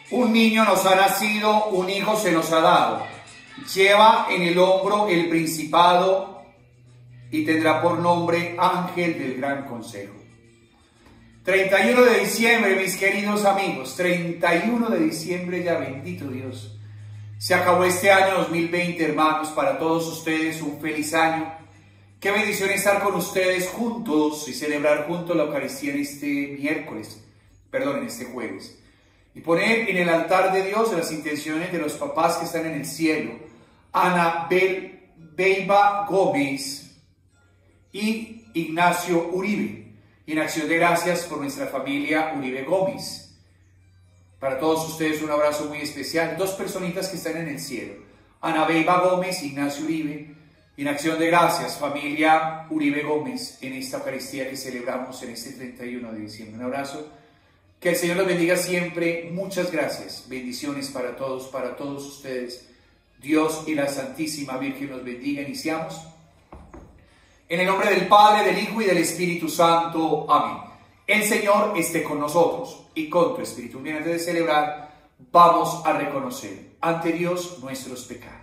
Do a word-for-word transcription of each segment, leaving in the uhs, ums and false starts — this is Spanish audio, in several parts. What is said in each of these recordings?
Un niño nos ha nacido, un hijo se nos ha dado. Lleva en el hombro el principado y tendrá por nombre Ángel del Gran Consejo. treinta y uno de diciembre, mis queridos amigos, treinta y uno de diciembre ya, bendito Dios. Se acabó este año dos mil veinte, hermanos, para todos ustedes un feliz año. Qué bendición estar con ustedes juntos y celebrar juntos la Eucaristía en este miércoles, perdón, en este jueves. Y poner en el altar de Dios las intenciones de los papás que están en el cielo, Ana Bel, Beiba Gómez y Ignacio Uribe. Y en acción de gracias por nuestra familia Uribe Gómez. Para todos ustedes un abrazo muy especial. Dos personitas que están en el cielo, Ana Beiba Gómez y Ignacio Uribe. Y en acción de gracias, familia Uribe Gómez, en esta Eucaristía que celebramos en este treinta y uno de diciembre. Un abrazo. Que el Señor los bendiga siempre. Muchas gracias. Bendiciones para todos, para todos ustedes. Dios y la Santísima Virgen los bendiga. Iniciamos. En el nombre del Padre, del Hijo y del Espíritu Santo. Amén. El Señor esté con nosotros y con tu Espíritu. Bien, antes de celebrar, vamos a reconocer ante Dios nuestros pecados.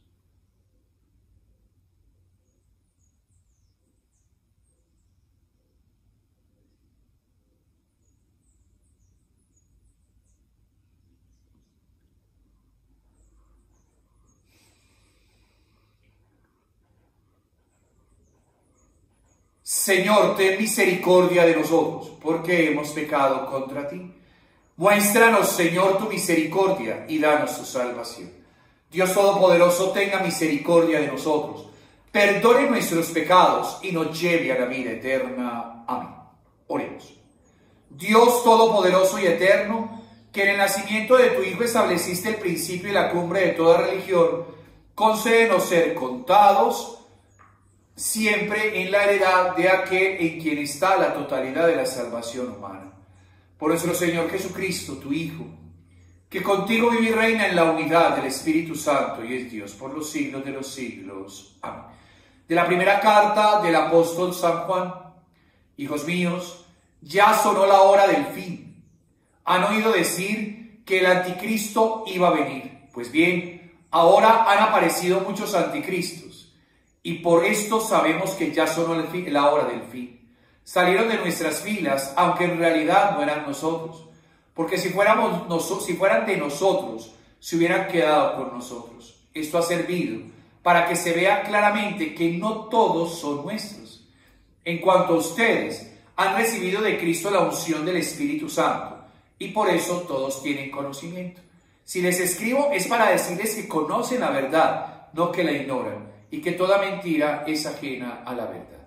Señor, ten misericordia de nosotros, porque hemos pecado contra ti. Muéstranos, Señor, tu misericordia y danos tu salvación. Dios Todopoderoso, tenga misericordia de nosotros, perdone nuestros pecados y nos lleve a la vida eterna. Amén. Oremos. Dios Todopoderoso y eterno, que en el nacimiento de tu Hijo estableciste el principio y la cumbre de toda religión, concédenos ser contados siempre en la heredad de aquel en quien está la totalidad de la salvación humana. Por nuestro Señor Jesucristo, tu Hijo, que contigo vive y reina en la unidad del Espíritu Santo y es Dios por los siglos de los siglos. Amén. De la primera carta del apóstol San Juan. Hijos míos, ya sonó la hora del fin. Han oído decir que el anticristo iba a venir. Pues bien, ahora han aparecido muchos anticristos. Y por esto sabemos que ya sonó la hora del fin. Salieron de nuestras filas, aunque en realidad no eran nosotros. Porque si, fuéramos nosotros, si fueran de nosotros, se hubieran quedado con nosotros. Esto ha servido para que se vea claramente que no todos son nuestros. En cuanto a ustedes, han recibido de Cristo la unción del Espíritu Santo. Y por eso todos tienen conocimiento. Si les escribo es para decirles que conocen la verdad, no que la ignoran. Y que toda mentira es ajena a la verdad.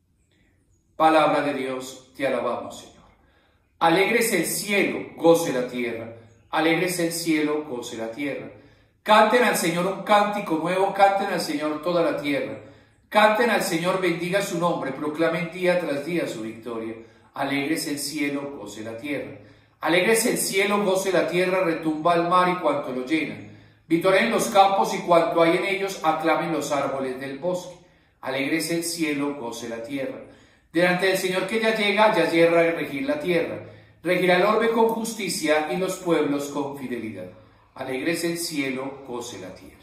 Palabra de Dios, te alabamos, Señor. Alégrese el cielo, goce la tierra. Alégrese el cielo, goce la tierra. Canten al Señor un cántico nuevo, canten al Señor toda la tierra. Canten al Señor, bendiga su nombre, proclamen día tras día su victoria. Alégrese el cielo, goce la tierra. Alégrese el cielo, goce la tierra, retumba el mar y cuanto lo llena. Vitoreen los campos y cuanto hay en ellos, aclamen los árboles del bosque. Alégrese el cielo, goce la tierra. Delante del Señor que ya llega, ya yerra a regir la tierra. Regirá el orbe con justicia y los pueblos con fidelidad. Alégrese el cielo, goce la tierra.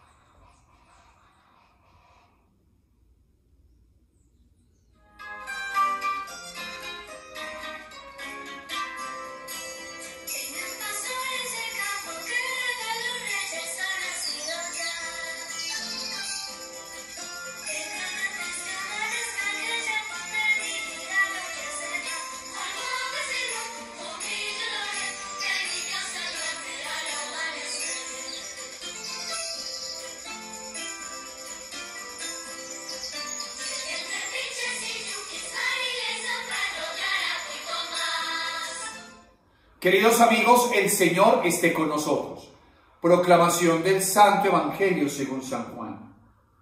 Queridos amigos, el Señor esté con nosotros. Proclamación del Santo Evangelio según San Juan.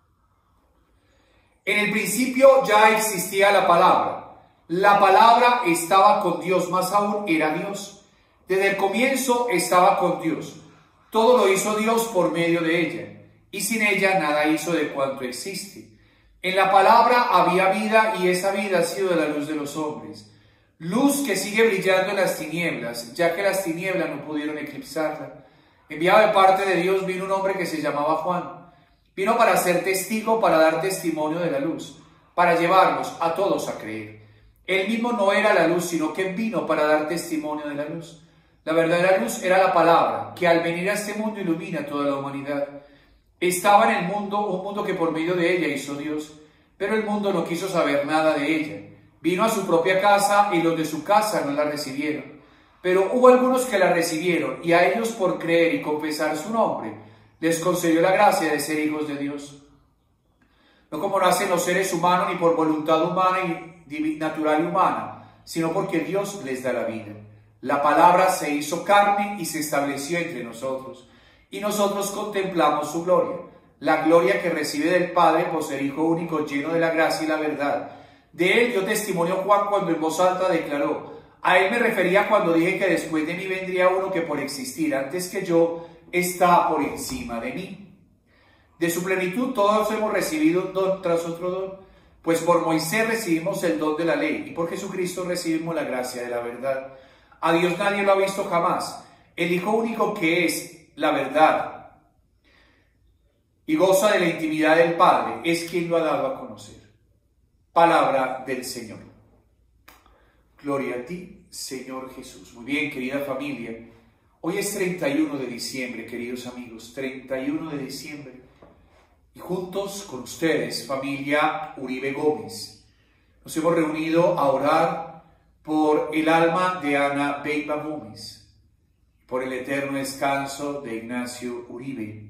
En el principio ya existía la palabra. La palabra estaba con Dios, más aún era Dios. Desde el comienzo estaba con Dios. Todo lo hizo Dios por medio de ella, y sin ella nada hizo de cuanto existe. En la palabra había vida, y esa vida ha sido de la luz de los hombres. luz que sigue brillando en las tinieblas, ya que las tinieblas no pudieron eclipsarla. Enviado de parte de Dios vino un hombre que se llamaba Juan. Vino para ser testigo, para dar testimonio de la luz, para llevarnos a todos a creer. Él mismo no era la luz, sino que vino para dar testimonio de la luz. La verdadera luz era la palabra, que al venir a este mundo ilumina toda la humanidad. Estaba en el mundo, un mundo que por medio de ella hizo Dios, pero el mundo no quiso saber nada de ella. Vino a su propia casa y los de su casa no la recibieron. Pero hubo algunos que la recibieron, y a ellos por creer y confesar su nombre, les concedió la gracia de ser hijos de Dios. No como nacen los seres humanos, ni por voluntad humana y natural y humana, sino porque Dios les da la vida. La palabra se hizo carne y se estableció entre nosotros, y nosotros contemplamos su gloria, la gloria que recibe del Padre por ser Hijo único, lleno de la gracia y la verdad. De él dio testimonio Juan cuando en voz alta declaró: a él me refería cuando dije que después de mí vendría uno que por existir antes que yo está por encima de mí. De su plenitud todos hemos recibido don tras otro don, pues por Moisés recibimos el don de la ley y por Jesucristo recibimos la gracia de la verdad. A Dios nadie lo ha visto jamás. El Hijo único que es la verdad y goza de la intimidad del Padre es quien lo ha dado a conocer. Palabra del Señor. Gloria a ti, Señor Jesús. Muy bien, querida familia. Hoy es treinta y uno de diciembre, queridos amigos, treinta y uno de diciembre. Y juntos con ustedes, familia Uribe Gómez, nos hemos reunido a orar por el alma de Ana Beiba Gómez, por el eterno descanso de Ignacio Uribe,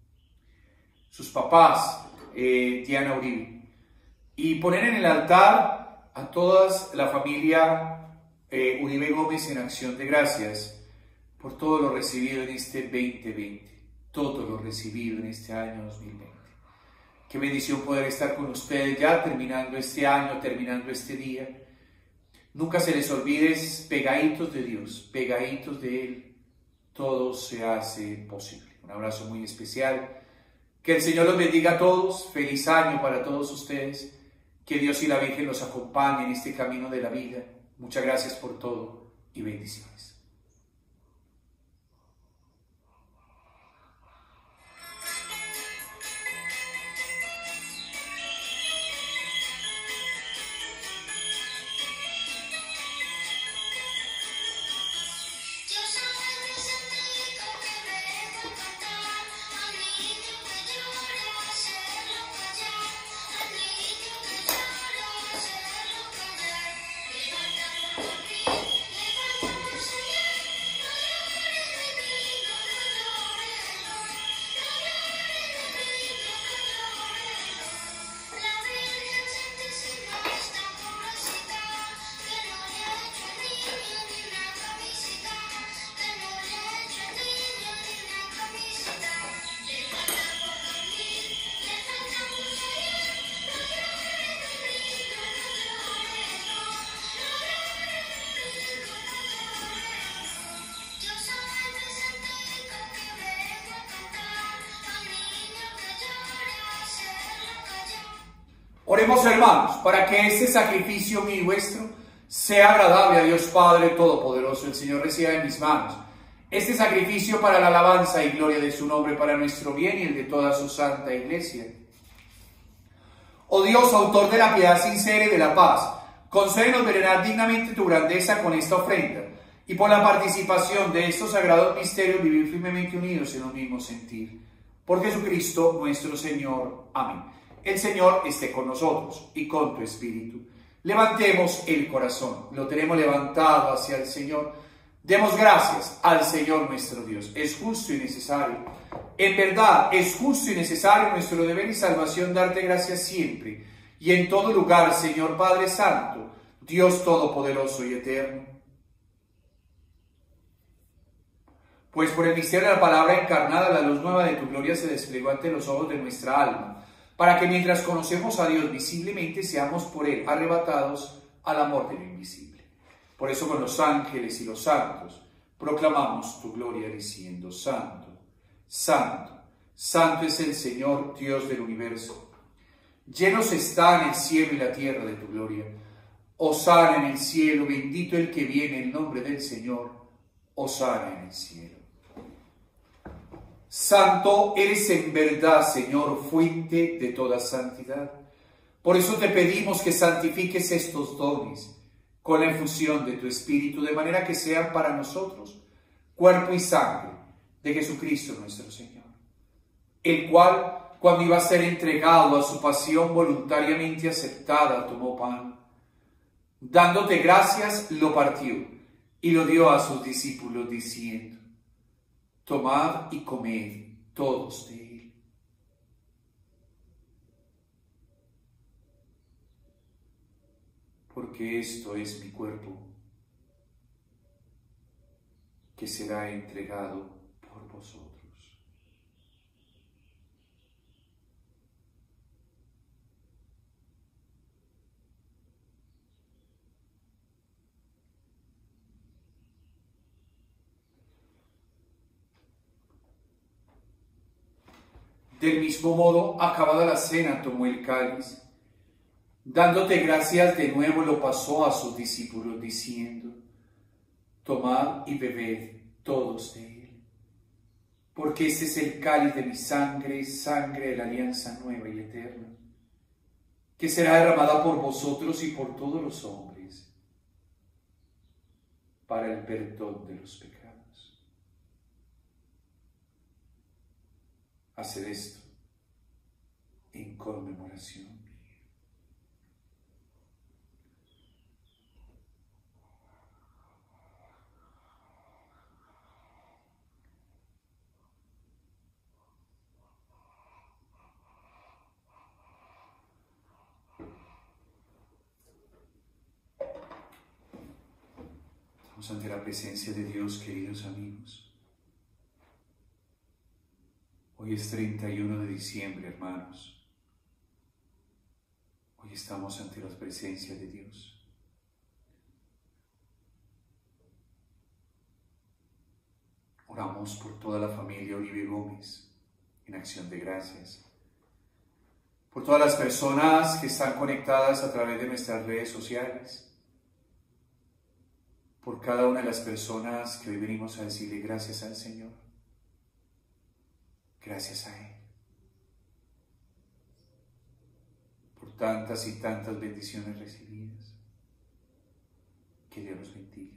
sus papás, eh, Diana Uribe, y poner en el altar a toda la familia eh, Uribe Gómez en acción de gracias por todo lo recibido en este veinte veinte, todo lo recibido en este año dos mil veinte. Qué bendición poder estar con ustedes ya terminando este año, terminando este día. Nunca se les olvide, pegaditos de Dios, pegaditos de Él, todo se hace posible. Un abrazo muy especial. Que el Señor los bendiga a todos. Feliz año para todos ustedes. Que Dios y la Virgen los acompañen en este camino de la vida. Muchas gracias por todo y bendiciones. Oremos, hermanos, para que este sacrificio mío y vuestro sea agradable a Dios Padre Todopoderoso. El Señor reciba de mis manos este sacrificio para la alabanza y gloria de su nombre, para nuestro bien y el de toda su santa iglesia. Oh Dios, autor de la piedad sincera y de la paz, concédenos venerar dignamente tu grandeza con esta ofrenda, y por la participación de estos sagrados misterios vivir firmemente unidos en un mismo sentir. Por Jesucristo nuestro Señor. Amén. El Señor esté con nosotros y con tu espíritu. Levantemos el corazón, lo tenemos levantado hacia el Señor. Demos gracias al Señor nuestro Dios. Es justo y necesario. En verdad, es justo y necesario nuestro deber y salvación darte gracias siempre y en todo lugar, Señor Padre Santo, Dios Todopoderoso y Eterno. Pues por el misterio de la palabra encarnada, la luz nueva de tu gloria se desplegó ante los ojos de nuestra alma, para que mientras conocemos a Dios visiblemente, seamos por Él arrebatados al amor de lo invisible. Por eso con los ángeles y los santos proclamamos tu gloria diciendo: Santo, Santo, Santo es el Señor Dios del universo. Llenos están el cielo y la tierra de tu gloria. Hosana en el cielo, bendito el que viene en nombre del Señor. Hosana en el cielo. Santo eres en verdad, Señor, fuente de toda santidad. Por eso te pedimos que santifiques estos dones con la infusión de tu Espíritu, de manera que sean para nosotros cuerpo y sangre de Jesucristo nuestro Señor, el cual, cuando iba a ser entregado a su pasión voluntariamente aceptada, tomó pan. Dándote gracias, lo partió y lo dio a sus discípulos, diciendo: tomad y comed todos de él. Porque esto es mi cuerpo, que será entregado por vosotros. Del mismo modo, acabada la cena, tomó el cáliz. Dándote gracias de nuevo, lo pasó a sus discípulos, diciendo: tomad y bebed todos de él, porque este es el cáliz de mi sangre, sangre de la alianza nueva y eterna, que será derramada por vosotros y por todos los hombres, para el perdón de los pecados. Haced esto en conmemoración mía. Estamos ante la presencia de Dios, queridos amigos. Hoy es treinta y uno de diciembre, hermanos. Hoy estamos ante la presencia de Dios. Oramos por toda la familia Oribe Gómez en acción de gracias. Por todas las personas que están conectadas a través de nuestras redes sociales. Por cada una de las personas que hoy venimos a decirle gracias al Señor. Gracias a Él. Por tantas y tantas bendiciones recibidas. Que Dios los bendiga.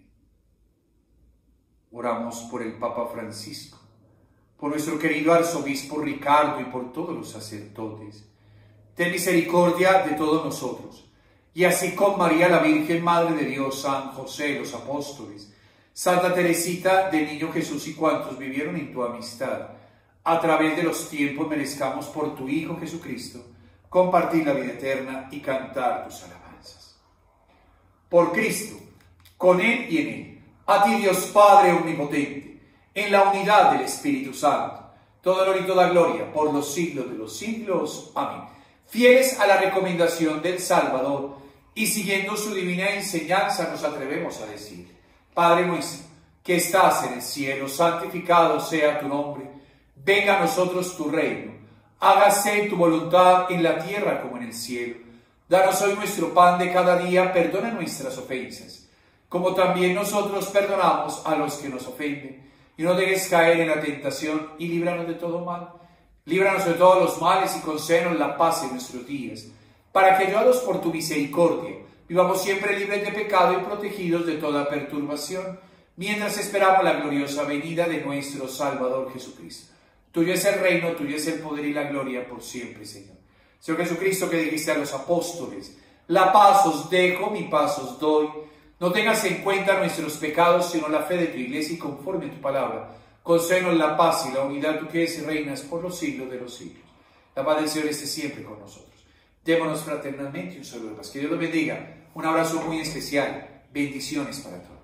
Oramos por el Papa Francisco, por nuestro querido arzobispo Ricardo y por todos los sacerdotes. Ten misericordia de todos nosotros, y así con María la Virgen, Madre de Dios, San José, los apóstoles, Santa Teresita del Niño Jesús y cuantos vivieron en tu amistad, a través de los tiempos merezcamos por tu Hijo Jesucristo compartir la vida eterna y cantar tus alabanzas. Por Cristo, con Él y en Él, a ti Dios Padre omnipotente, en la unidad del Espíritu Santo, todo honor y toda gloria por los siglos de los siglos. Amén. Fieles a la recomendación del Salvador y siguiendo su divina enseñanza, nos atrevemos a decir: Padre nuestro, que estás en el cielo, santificado sea tu nombre. Venga a nosotros tu reino. Hágase tu voluntad en la tierra como en el cielo. Danos hoy nuestro pan de cada día. Perdona nuestras ofensas, como también nosotros perdonamos a los que nos ofenden. Y no dejes caer en la tentación, y líbranos de todo mal. Líbranos de todos los males y concédenos la paz en nuestros días, para que, ayudados por tu misericordia, vivamos siempre libres de pecado y protegidos de toda perturbación, mientras esperamos la gloriosa venida de nuestro Salvador Jesucristo. Tuyo es el reino, tuyo es el poder y la gloria por siempre, Señor. Señor Jesucristo, que dijiste a los apóstoles: la paz os dejo, mi paz os doy. No tengas en cuenta nuestros pecados, sino la fe de tu iglesia, y conforme a tu palabra, concédenos la paz y la unidad, tú que eres y reinas por los siglos de los siglos. La paz del Señor esté siempre con nosotros. Démonos fraternalmente un saludo de paz. Que Dios los bendiga. Un abrazo muy especial. Bendiciones para todos.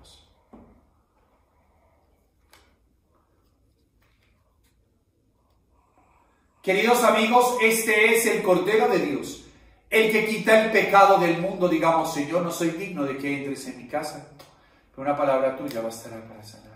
Queridos amigos, este es el Cordero de Dios, el que quita el pecado del mundo. Digamos: Señor, no soy digno de que entres en mi casa, pero una palabra tuya bastará para sanar.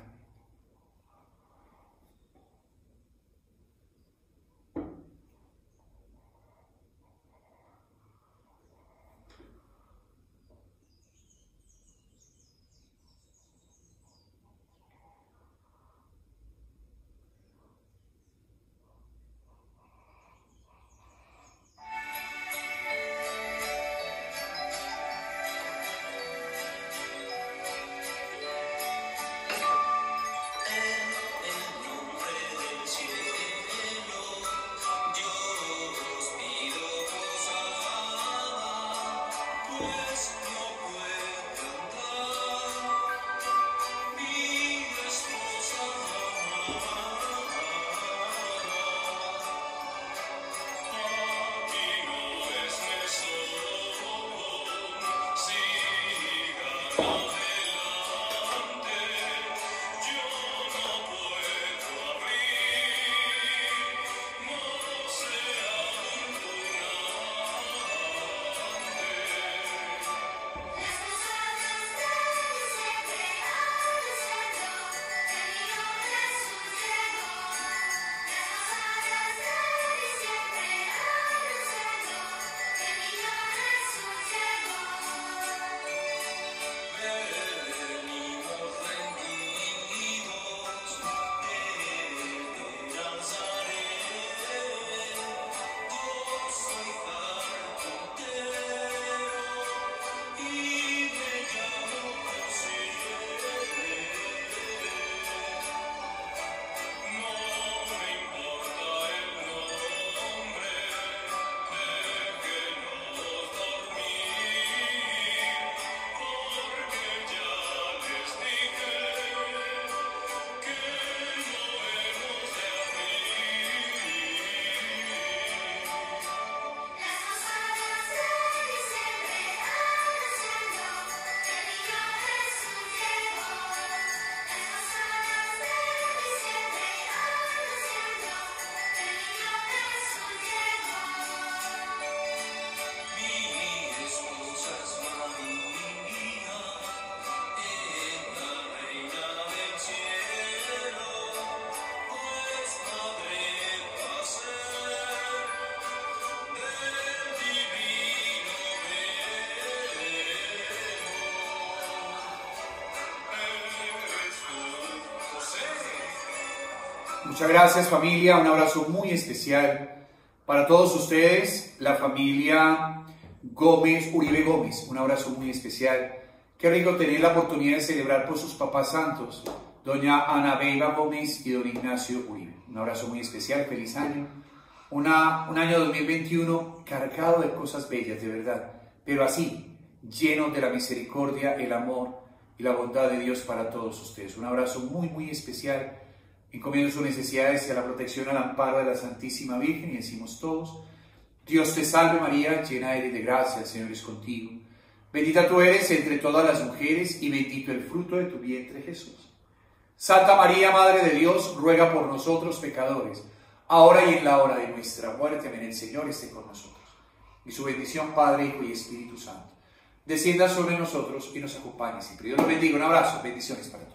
Muchas gracias, familia. Un abrazo muy especial para todos ustedes, la familia Gómez, Uribe Gómez. Un abrazo muy especial. Qué rico tener la oportunidad de celebrar por sus papás santos, doña Ana Beba Gómez y don Ignacio Uribe. Un abrazo muy especial, feliz año. Una, un año dos mil veintiuno cargado de cosas bellas, de verdad, pero así, lleno de la misericordia, el amor y la bondad de Dios para todos ustedes. Un abrazo muy, muy especial. Encomiendo sus necesidades y a la protección, al amparo de la Santísima Virgen, y decimos todos: Dios te salve María, llena eres de gracia, el Señor es contigo. Bendita tú eres entre todas las mujeres, y bendito el fruto de tu vientre, Jesús. Santa María, Madre de Dios, ruega por nosotros pecadores, ahora y en la hora de nuestra muerte. Amén. El Señor esté con nosotros. Y su bendición, Padre, Hijo y Espíritu Santo, descienda sobre nosotros y nos acompañe siempre. Dios los bendiga. Un abrazo. Bendiciones para todos.